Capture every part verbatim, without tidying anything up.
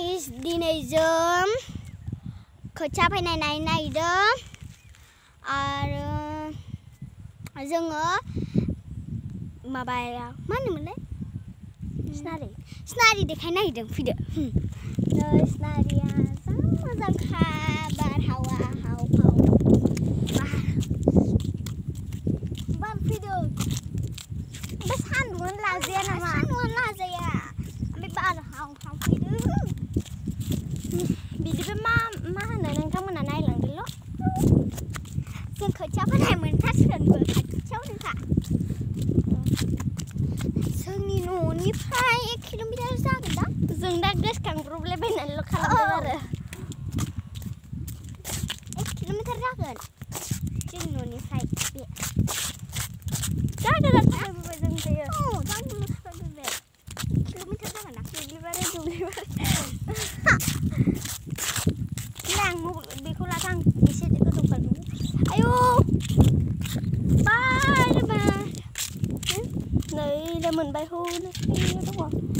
Guys दिनै जों खोथिया फोनाय नायदों आरो जोङो माबाया मा होनोमोनलाय सिनारि सिनारि देखायनो नागिरदों फैदो नै सिनारिया जा मोजांखा बारहावा हाव हाव बार फैदों ओमफ्राय सान्दुंआनो लाजाया नामा सान्दुंआनो लाजाया ओमफ्राय बार हाव हाव फैदों बिदिबो मा मा होनो नोंथांमोना नायलांदोल' जों खोथिया फोनाय मोनथारसिगोनबो खाथियावनोखा जोंनि न'निफ्राय एक किल'मिटार जागोन दा जों दा गोसोखांब्रबलायबायनानैल' खालामदों आरो एक किल'मिटार जागोन जोंनि न'निफ्राय बे जा गोजान थाबायबोबाय जों फैयो औ जा गोजान थाबायबोबाय किल'मिटार जागोन ना दुब्लिबारि दुब्लिबारि आं बेखौ लाथा आं एसे गोजौ खालामनो आयौ बार बार नै मोनबाय हौनो दङ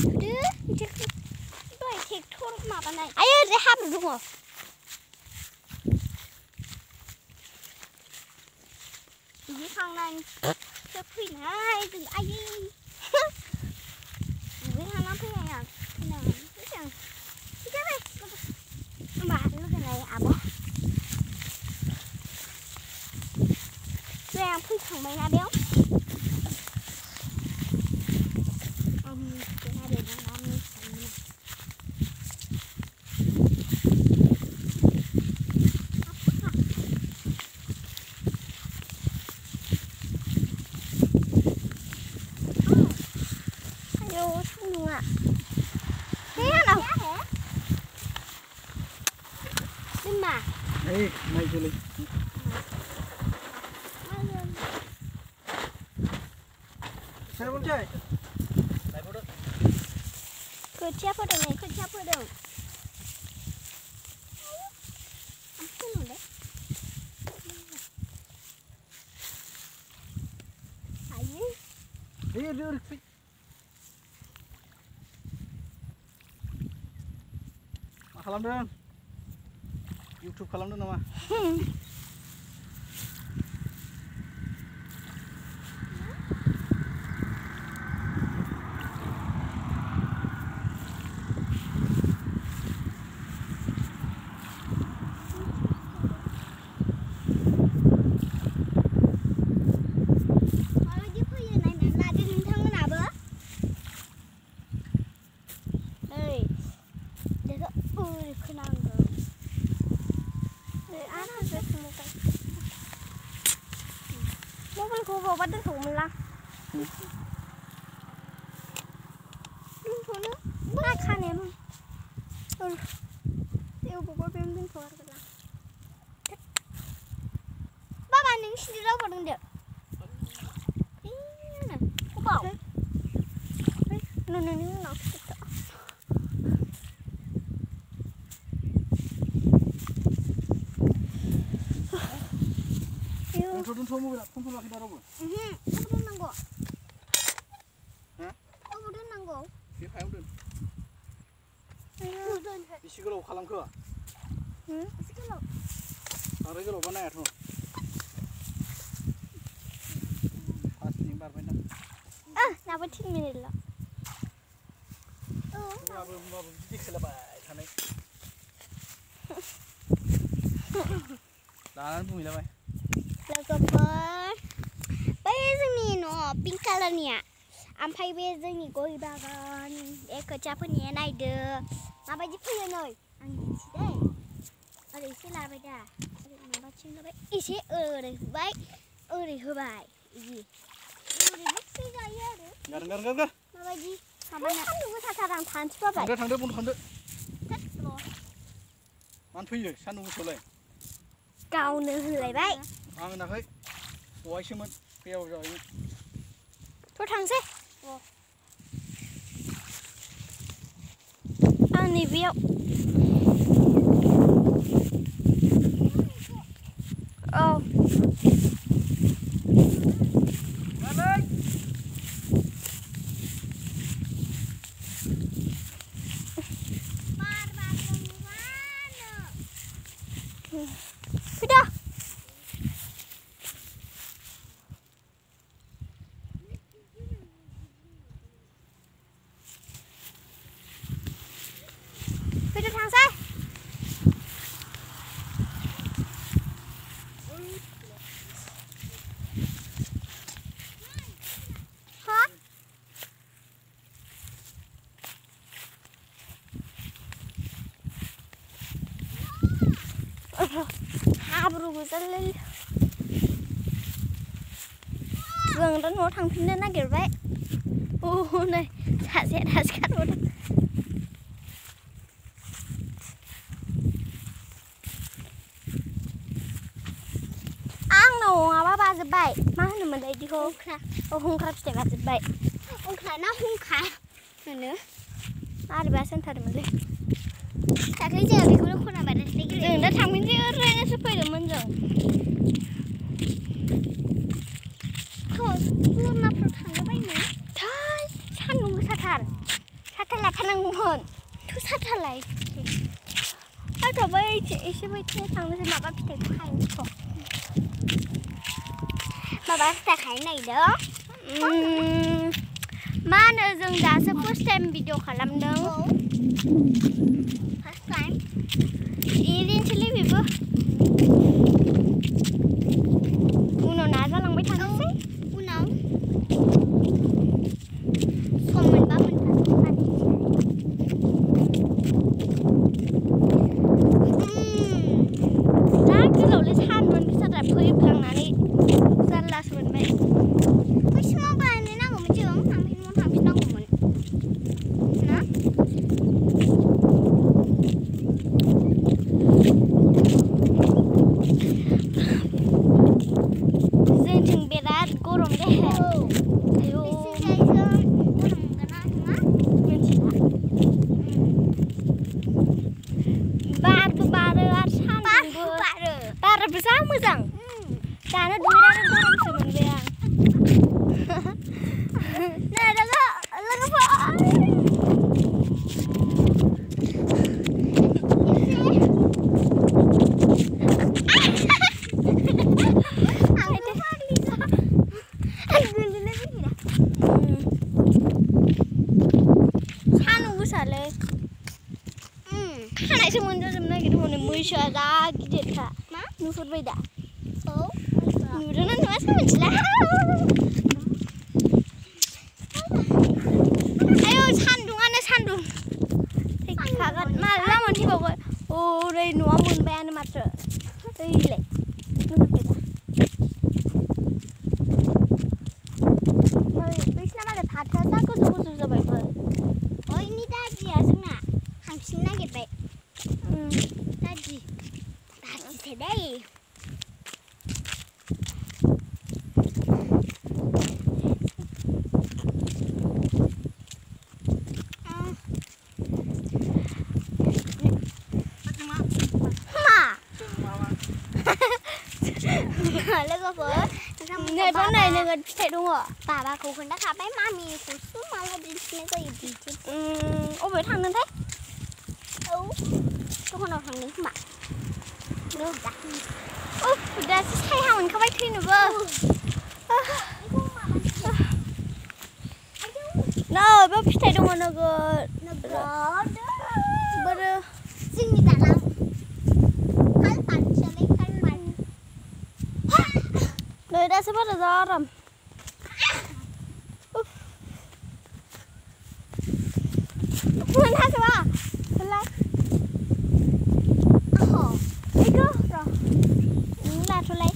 दहाय ट्रेक्टर माबानाय आयो ओरै हाब्रु दङ दुगैखांनानैसो फैनाय जों आयै दुगैखांना फैनाय आं फैनानै फैदों फैजाबाय होमबा लोगोनाय आब' दहाय आं फैखांबायना बेयाव ayo saन्दुङा हे आंनाव मा Hey, mai joли. Saya boleh cai. Saya boleh. खोथिया फोदों नै खोथिया फोदों apa नुदों ayo Hey, dur. मा खालामदों? YouTube खालामदों नामा? mobile ko bawa doनथ'मोन lah doनथ'नो मा खानाया औ जेबो बावा बेयावनो दोनथ' आरो ला बाबा नों सिरि रावबो दोनदो एनो अबाव नोंनि उनाव Doनथ' doनथ' mobile फन खालामाखै दा रावबो ओहो अबाव दोननांगौ हा अबाव दोननांगौ बे हायाव दोन आयौ दोन बेसे गोलाव खालामखो हो एसे गोलाव बांद्राय गोलावबा नायाथ' पास मिनिट बारबाय ना ओ दाबो तिन मिनिटल' औ होमबाबो होमबाबो बिदि खेलाबाय थानाय लानानै बुंहैलाबाय लोगोफोर बै जोंनि न' पिंक कालारनिया ओमफ्राय बे जोंनि गय बागान बे खोथिया फोनाया नायदो माबायदि फैयो नै आं दिन्थिदै ओरै एसे लाबाय दा ओरै माबाथिं होबाय एसे ओरै होबाय ओरै होबाय बिदि ओरैबो फैजायो आरो गार गार गार गार माबायदि माबाना सान्दुं गोसाथार आं थानोसो बाबाय थांदो थांदो बन्द' खालामदो र' मानो फैयो सान्दुं गोसायावलाय गावनो होनलायबाय आं होनाखै दहायसोमोन बेयाव जाबायमोन थ' थांसै आं नैबेयाव औ बार र' हाब्रु गोजालै जों दा न'आव थांफिननो नागिरबाय औ नै सासे दासो खारबोदों आंनाव माबा बाजोब्बाय मा होनोमोनलाय बिदिखौ औ हुंख्रा फिथाइ बाजोब्बाय हुंख्रा ना हुंखा होनो मारैबा होनथारोमोनलै दाख्लै जोंहा बेखौनो खना बारनानै जों दा थांफिनसै ओरैनोसो फैदोंमोन जों लरनाफ्राव थांनो बायनो थै सान्दुं गोसाथार साथा लाथारनांगौमोन थ' साथा लाय साथा बै एसे बैथिं थांनोसै माबा फिथाइखौ खाहैनोसै माबा फिथाइ खाहैनो नागिरदों मा होनो जों दासो फार्स्ट टाइम भिडिअ खालामदों फार्स्ट टाइम एरैनोसैलै बेबो उनाव नाजालांबाय थानोसै उनाव सम मोनबा मोनफा जा गोलावलै सानदुं गोसाथार फैफ्लांनानै जारलासो मोनबाय बै समाव बानायनो नांगौमोन जों ओमफ्राय न'आव थांफिननांगौमोन ना जोंथिं बिराद गरम दे आयौ बारबो बारो आरो सान्दुंबो बारो बाराबो जा मोजां दानो दुगैनानै गरमसो मोनबाय आं नै लोगो लोगोफोर सान्दुं गोसालै खानायसो मोनजाजोबनो नागिरदों हनै मैसोआ जा गिदिरखा मा नुहुरबाय दा औ नुदोंना नुवासै मिथिला आयौ सान्दुङानो सान्दुं थैखागोन माला मोनहैबावगोन ओरै न'आ मोनबायानो माथो ओइलाय नुहुरबाय दा बैसिना मालाय फाथोआ जा गोजौ गोजौ जाबायबो ओइनि दादिया जोंना थांफिननो नागिरबाय दादि दादिसो दै लोगोफोर नैबो नै नोगोद फिथाइ दङ बाबाखौ खोन्थाखाबाय मामिखौसो माला दिन्थिनाय जायो दिन्थि अबेयाव थांदोंथाय औ दखानाव थांदों खोमा दासो सायहा मोनखाबाय थैनोबो नैबो फिथाइ दङ नोगोद नोगोद बोरो जोंनि दालां नै दासो बारा जा आराम मोनहासोबा होलाय बेखौ र' लाथ'लाय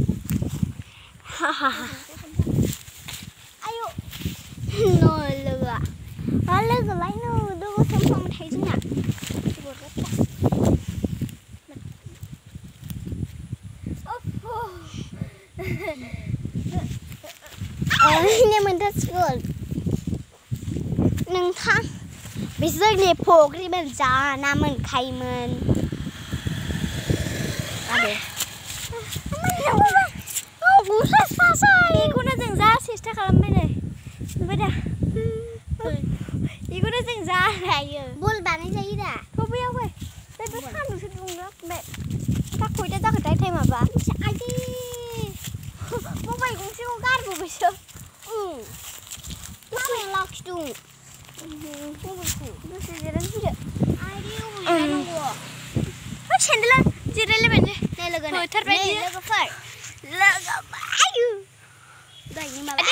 आयौ नै लोगोआ लोगोलाय नै लोगो सामफ्रामबो थायो जोंना ओरैनो मोनथारसिगोन नोंथां बे जोंनि फख्रिमोन जा ना मोनखायोमोन गुस्रा सासै बेखौनो जों जा सेस्था खालामबाय नै नुबाय दा बेखौनो जों जा लायो बल बानायजायो दा थ' बैयाव फै बे सान्दुंसो दुंदों ओमफ्राय दा खयथा जाखोथाय टाइमाबा आयदै मबाइल गंसेखौ गारबोबायसो दसे लाखिदों मबाइलखौ दसे जिरायनो फैदो आयदै अबाव जिरायनांगौ सेन्देला जिरायलायबाय नै लोगो फोथारबाय लोगोफोर लोगोफोर आयु दहायनि माबा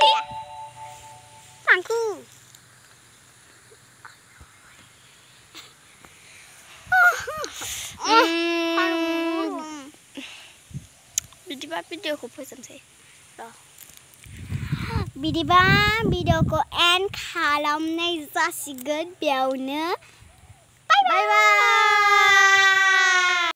थांखु बिदिबा भिडिअखौ फोजोबसै र' बिदिबा भिडिअखौ एन्ड खालामनाय जासिगोन बेयावनो बाय बाय